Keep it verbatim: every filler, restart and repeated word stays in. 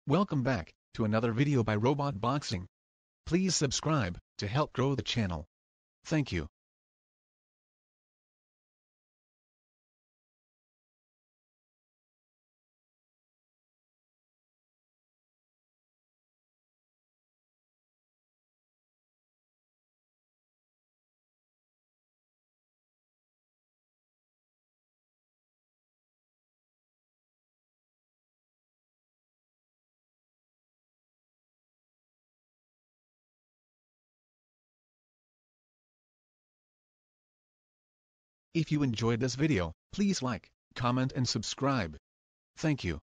Welcome back to another video by Robot Boxing. Please subscribe to help grow the channel. Thank you. If you enjoyed this video, please like, comment and subscribe. Thank you.